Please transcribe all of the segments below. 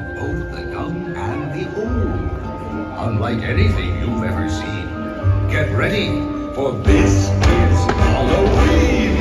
both the young and the old. Unlike anything you've ever seen. Get ready, for this is Halloween!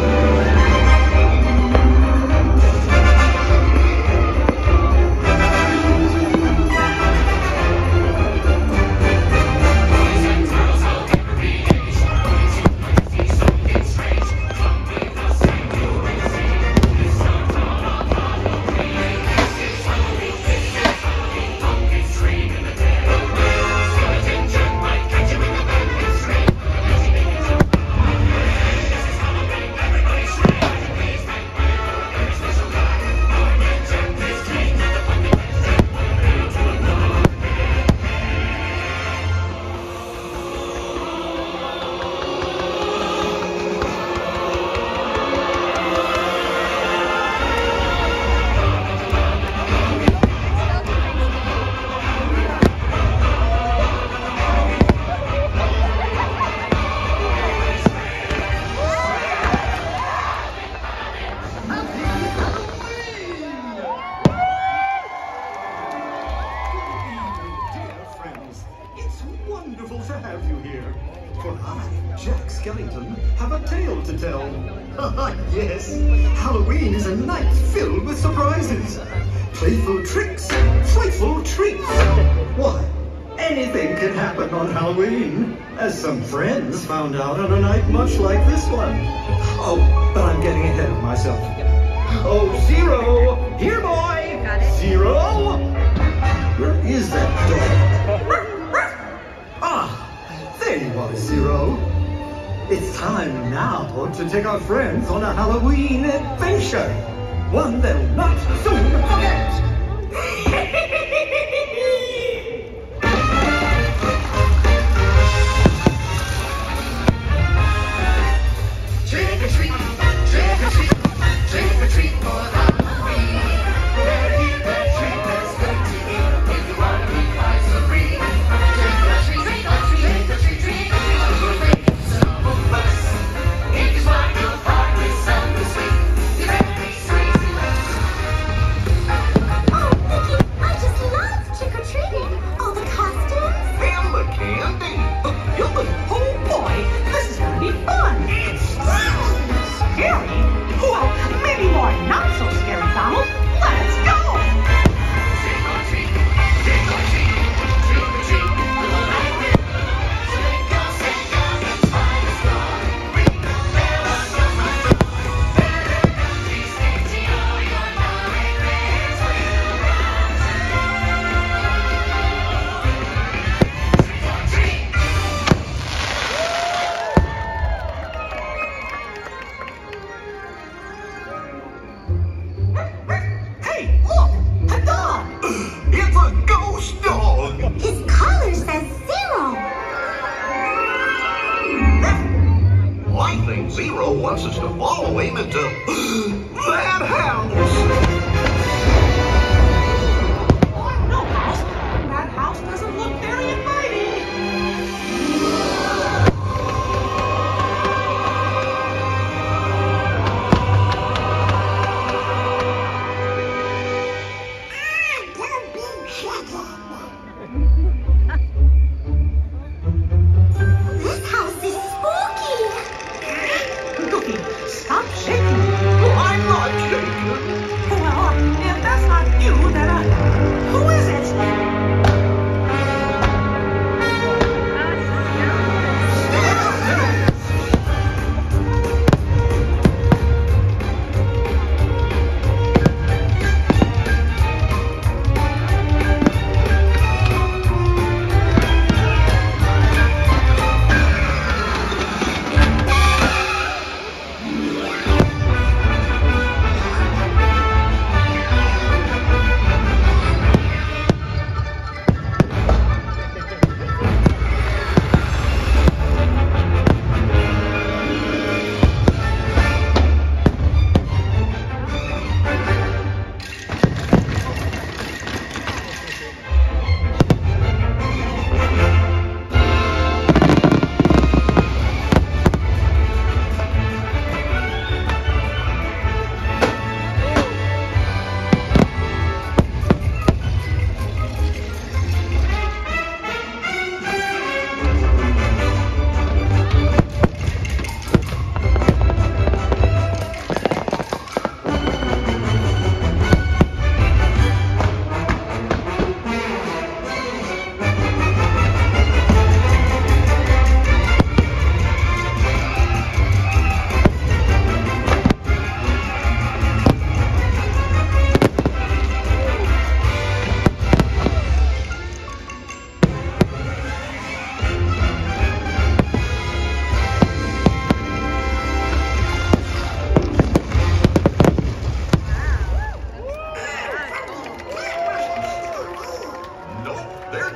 Yes, Halloween is a night filled with surprises. Playful tricks, frightful treats. Why, anything can happen on Halloween, as some friends found out on a night much like this one. Oh, but I'm getting ahead of myself. Oh, Zero! Here, boy! Got it. Zero! Where is that dog? Ah, there you are, Zero. It's time now to take our friends on a Halloween adventure. One they'll not soon forget. Trick or treat, trick or treat, trick or treat for Halloween. Better keep that treat that's good to eat if you want to be twice so free. Trick or treat, trick or treat, trick or treat, trick or treat. If you want to part with something sweet, you better be sweet. Oh, Mickey, I just love trick-or-treating. All the costumes. And the candy. Oh boy, this is gonna be fun. Scary? Well, maybe more not so scary, Donald. Let's go! Trick or treat, trick or treat, trick or treat. Shake your and try to score. Ring the bell on your front door. Better not be stingy or your nightmares will run. Trick or treat. Hey, look! A dog! It's a ghost dog. His collar says Zero. I think Zero wants us to follow him into that house. No house. That house doesn't look very inviting. This house is spooky. Goofy, stop shaking. I'm not shaking. Well, if that's not you, then who is it?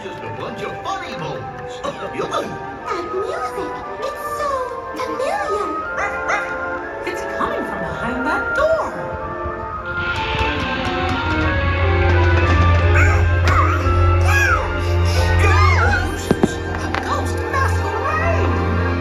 just a bunch of funny bones. That music, it's so familiar. It's coming from behind that door. A ghost masquerade.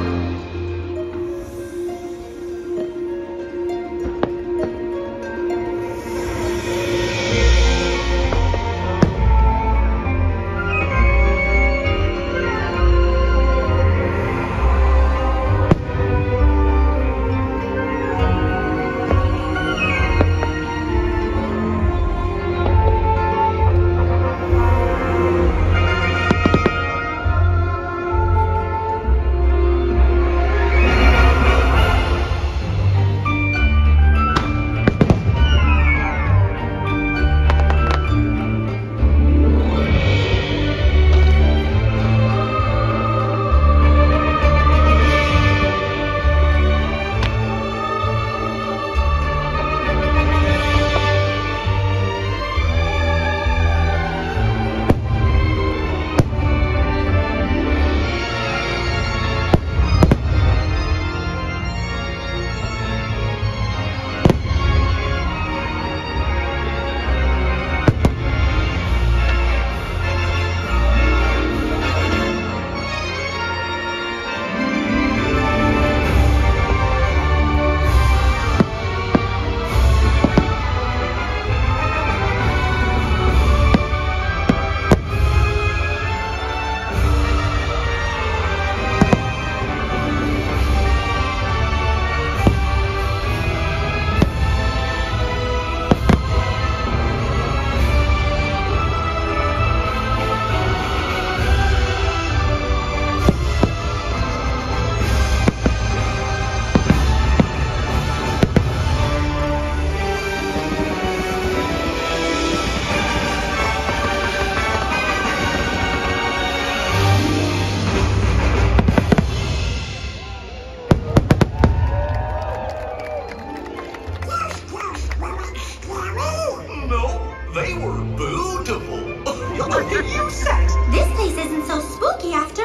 They were beautiful. Look at you, Sept. This place isn't so spooky after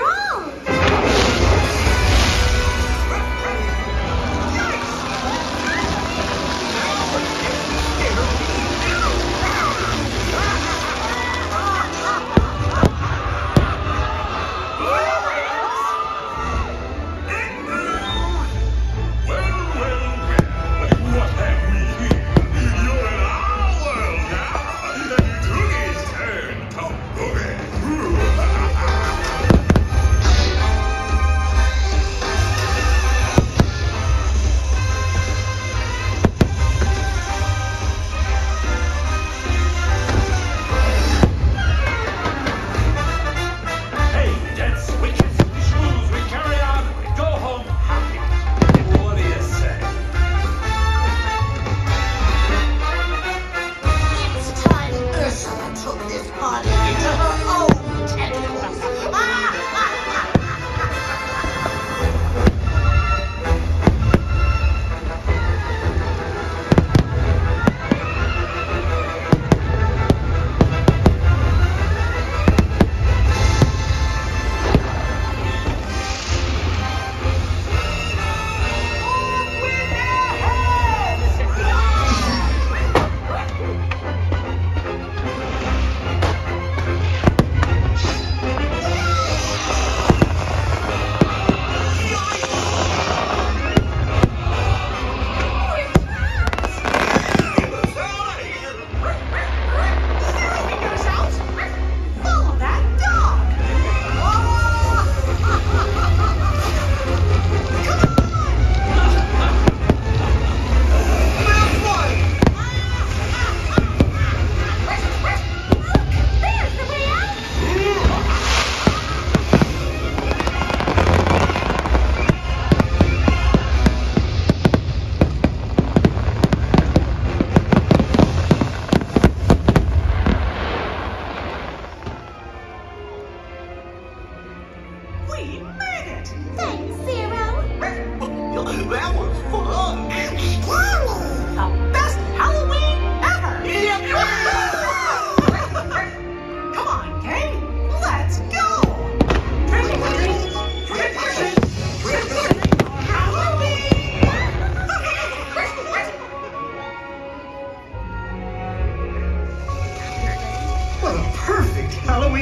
all. What have we here? You're in our world now. Toogie's turn to boogie.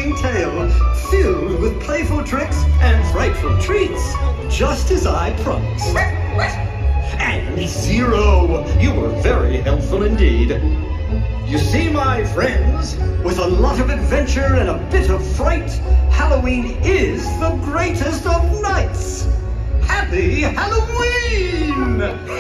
fascinating tale filled with playful tricks and frightful treats, just as I promised. And Zero, you were very helpful indeed. You see, my friends, with a lot of adventure and a bit of fright, Halloween is the greatest of nights. Happy Halloween!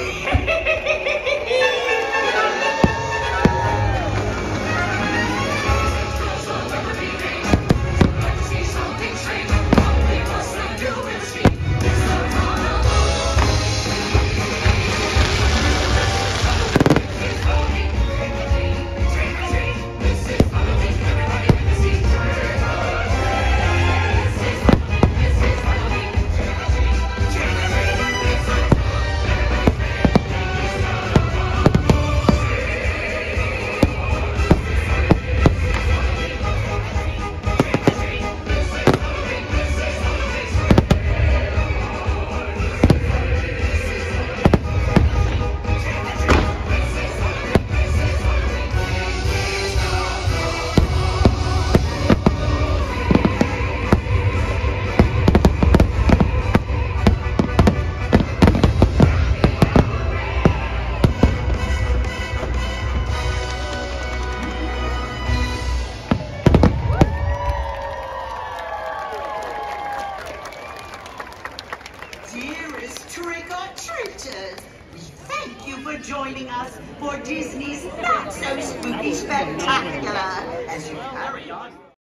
Dearest trick-or-treaters, we thank you for joining us for Disney's Not-So-Spooky Spectacular as you carry on.